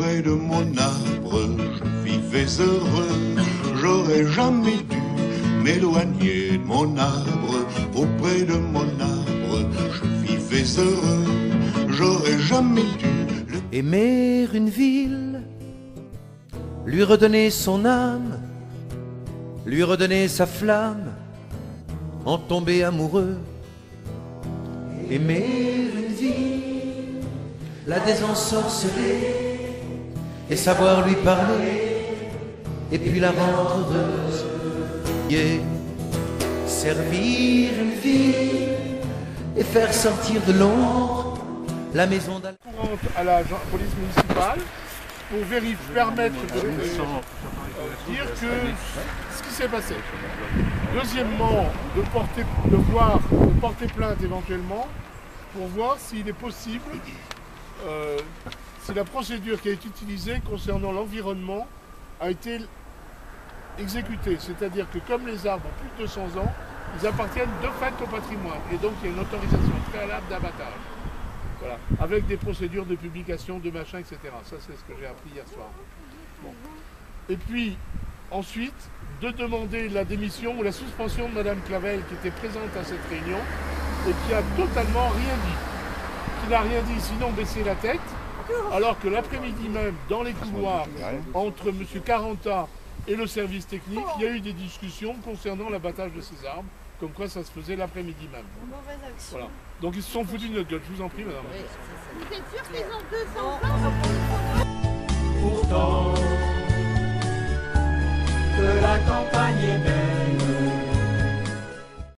Auprès de mon arbre, je vivais heureux. J'aurais jamais dû m'éloigner de mon arbre. Auprès de mon arbre, je vivais heureux. J'aurais jamais dû aimer une ville, lui redonner son âme, lui redonner sa flamme, en tomber amoureux. Aimer une ville, la désensorceler, et savoir lui parler, et puis la rendre heureuse. Et servir une ville, et faire sortir de l'ombre la maison d'Al... à la police municipale pour permettre de dire que ce qui s'est passé. Deuxièmement, de porter plainte éventuellement pour voir s'il est possible, si la procédure qui a été utilisée concernant l'environnement a été exécutée. C'est-à-dire que comme les arbres ont plus de 200 ans, ils appartiennent de fait au patrimoine. Et donc il y a une autorisation préalable d'abattage. Voilà, avec des procédures de publication, de machin, etc. Ça, c'est ce que j'ai appris hier soir. Bon. Et puis, ensuite, de demander la démission ou la suspension de Mme Clavel, qui était présente à cette réunion, et qui a totalement rien dit. Qui n'a rien dit, sinon baisser la tête, alors que l'après-midi même, dans les couloirs, entre M. Caranta et le service technique, il y a eu des discussions concernant l'abattage de ces arbres, comme quoi ça se faisait l'après-midi même. Mauvaise action. Voilà. Donc ils se sont foutus de notre gueule, je vous en prie, madame. Oui, vous êtes sûr qu'ils ont 200 ans? Pourtant, que la campagne est belle.